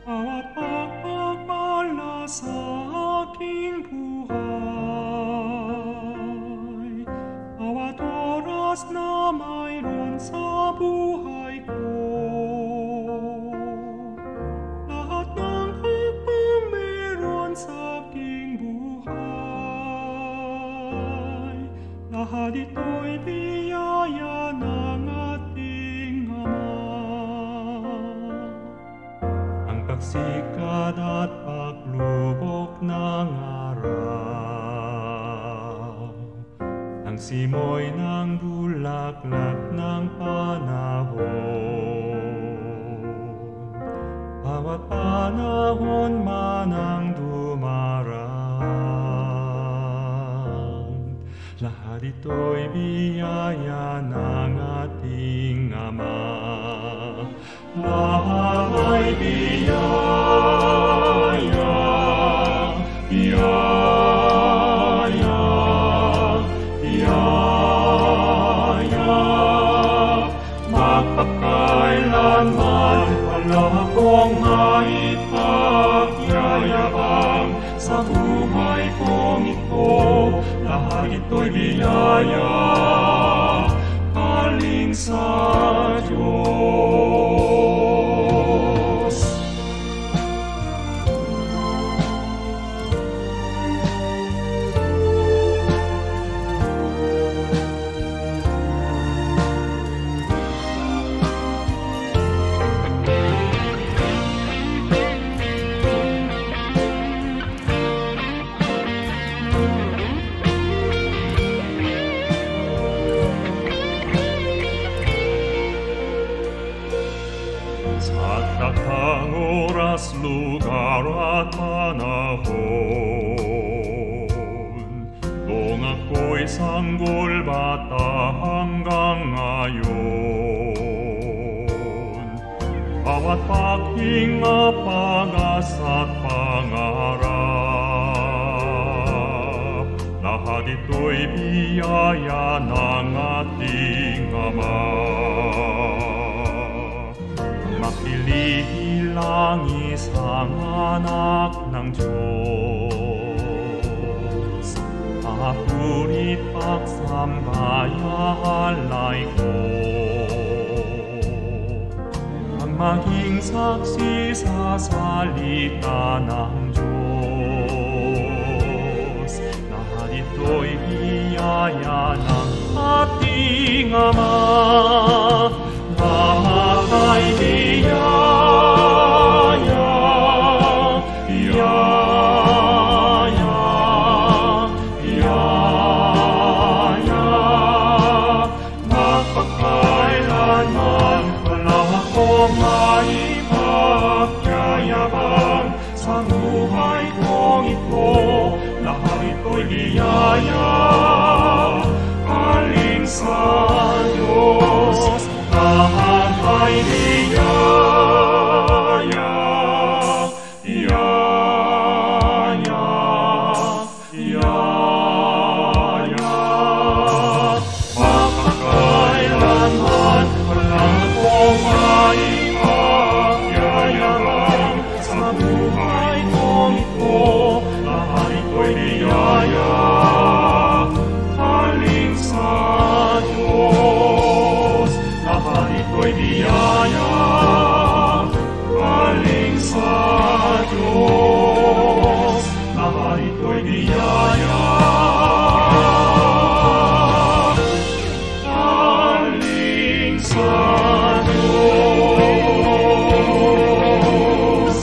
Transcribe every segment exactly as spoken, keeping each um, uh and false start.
Bawat pagpapala sa aking buhay, bawat oras na mayroon sa buhay ko, lahat ng hakbang meron sa aking buhay, lahat ito'y biyaya ng ating Ama. Ang pagsikat at paglubok ng araw, ang simoy ng bulaklak ng panahon, bawat panahon man ang dumarang, lahat ito'y biyaya ng ating Ama. Lahat ay biyaya, biyaya, biyaya. Magpakailanman wala akong maipagyayabang sa buhay kong ito. Lahat ito'y biyaya, galing sa Diyos. Sa takdang oras, lugar at panahon, kung ako'y sanggol bata hanggang ngayon, bawat paghinga, pag-asa at pangarap, lahat ito'y biyaya ng ating Ama. Makilihilang isang anak ng Diyos, papurit pagsambayahalay ko, ang maging saksi sa salita ng Diyos. Lahat ito'y biyaya ng ating Ama. Lahat ay biyaya, biyaya, biyaya. Magpakailanman wala akong maipagyayabang sa buhay kong ito. Lahat ito'y biyaya, galing sa Diyos. Lahat ay biyaya, biyaya, biyaya. Magpakailanman wala akong maipagyayabang sa buhay kong ito. Lahat ito'y biyaya, galing sa Diyos. Lahat ito'y biyaya, galing sa Diyos. Lahat ito'y biyaya, galing sa Diyos.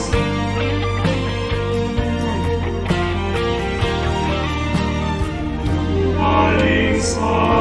Galing sa